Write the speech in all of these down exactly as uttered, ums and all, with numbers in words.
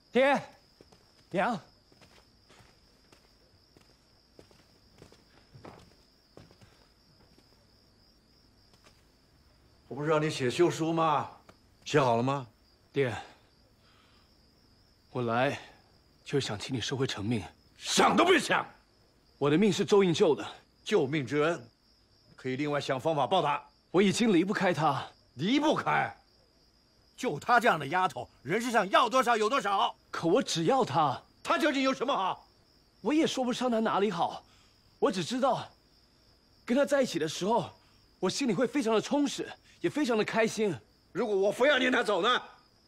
爹，娘， 我不是让你写休书吗？写好了吗？ 爹，我来就是想请你收回成命。 想都别想！ 我的命是周莹救的， 救命之恩，可以另外想方法报答。 我已经离不开她， 离不开。 就她这样的丫头，人世上要多少有多少。 可我只要她， 她究竟有什么好？ 我也说不上她哪里好，我只知道，跟她在一起的时候，我心里会非常的充实，也非常的开心。 如果我非要撵她走呢？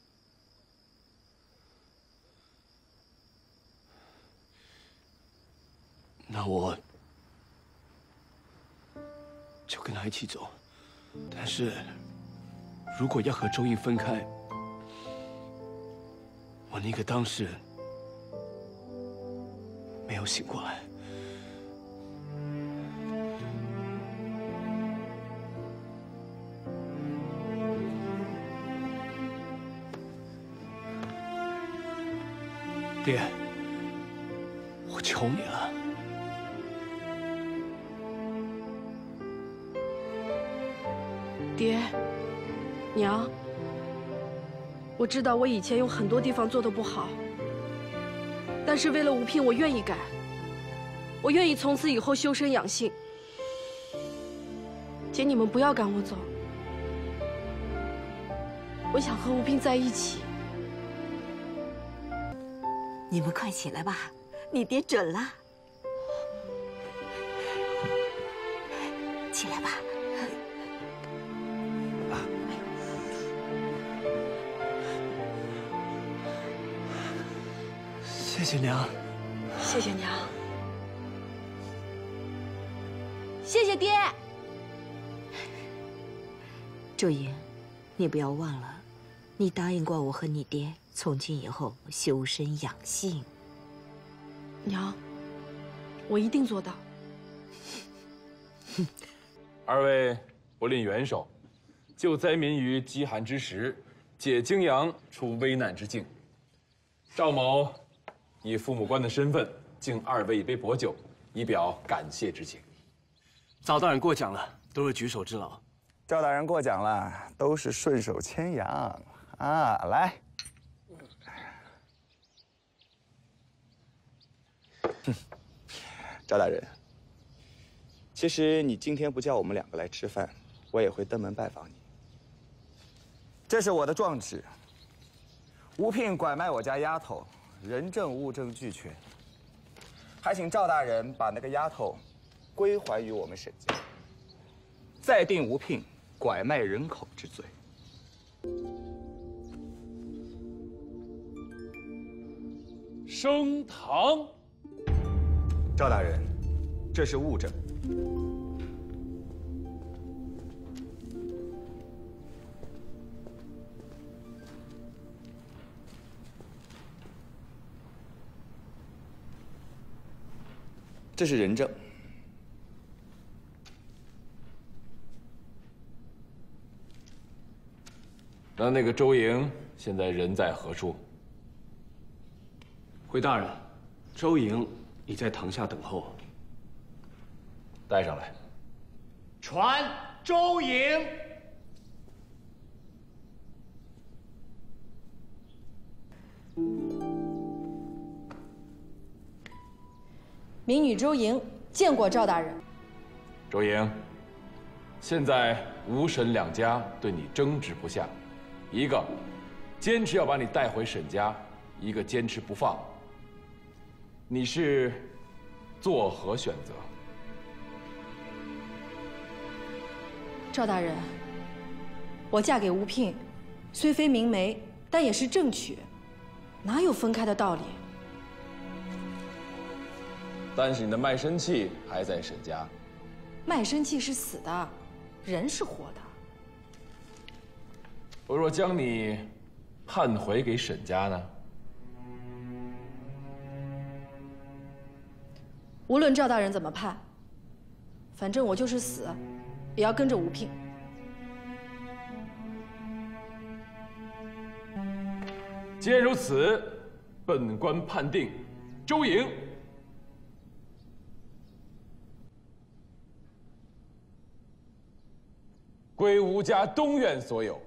那我就跟她一起走。但是，如果要和周莹分开，我那个当事人没有醒过来。爹，我求你了。 爹，娘，我知道我以前有很多地方做得不好，但是为了吴聘，我愿意改，我愿意从此以后修身养性。姐，你们不要赶我走，我想和吴聘在一起。 你们快起来吧，你爹准了。起来吧。 谢谢娘， 谢谢娘，谢谢爹。 周莹，你不要忘了，你答应过我和你爹，从今以后修身养性。 娘，我一定做到。 二位不吝援手，救灾民于饥寒之时，解泾阳出危难之境。赵某以父母官的身份敬二位一杯薄酒，以表感谢之情。 赵大人过奖了，都是举手之劳。 赵大人过奖了，都是顺手牵羊啊！来，哼，赵大人，其实你今天不叫我们两个来吃饭，我也会登门拜访你。这是我的状纸，吴聘拐卖我家丫头。人证物证俱全，还请赵大人把那个丫头归还于我们沈家，再定吴聘拐卖人口之罪。 升堂。 赵大人，这是物证。这是人证。 那那个周莹现在人在何处？ 回大人，周莹已在堂下等候。 带上来。 传周莹。 民女周莹见过赵大人。 周莹，现在吴沈两家对你争执不下，一个坚持要把你带回沈家，一个坚持不放。你是作何选择？ 赵大人，我嫁给吴聘，虽非明媒，但也是正娶，哪有分开的道理？ 但是你的卖身契还在沈家。 卖身契是死的，人是活的。 我若将你判回给沈家呢？ 无论赵大人怎么判，反正我就是死，也要跟着吴聘。 既然如此， 本官判定，周莹归吴家东院所有。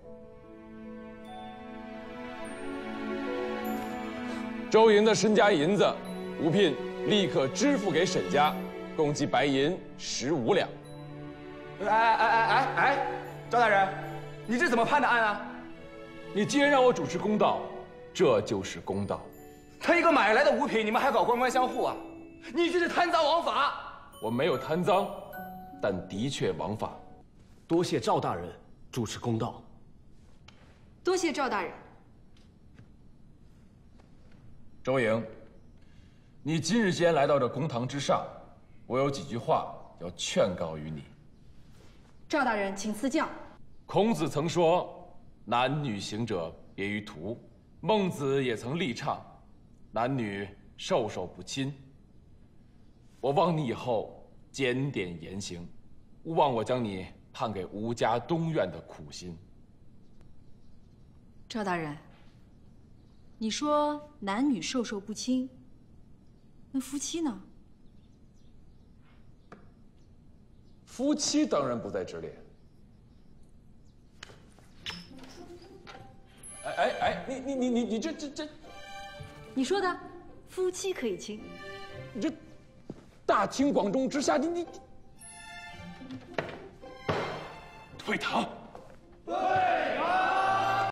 周莹的身家银子，吴聘立刻支付给沈家，共计白银十五两。 哎哎哎哎哎，赵大人，你这怎么判的案啊？ 你既然让我主持公道，这就是公道。 他一个买来的五品，你们还搞官官相护啊？你这是贪赃枉法！ 我没有贪赃，但的确枉法。 多谢赵大人主持公道。 多谢赵大人。 周莹，你今日既然来到这公堂之上，我有几句话要劝告于你。 赵大人，请赐教。 孔子曾说：“男女行者别于途。”孟子也曾力倡：“男女授受不亲。”我望你以后检点言行，勿忘我将你判给吴家东院的苦心。 赵大人，你说男女授受不亲，那夫妻呢？ 夫妻当然不在之列。哎哎哎，你你你你你这这这， 你说的，夫妻可以亲。 你这大庭广众之下，你你退堂。对。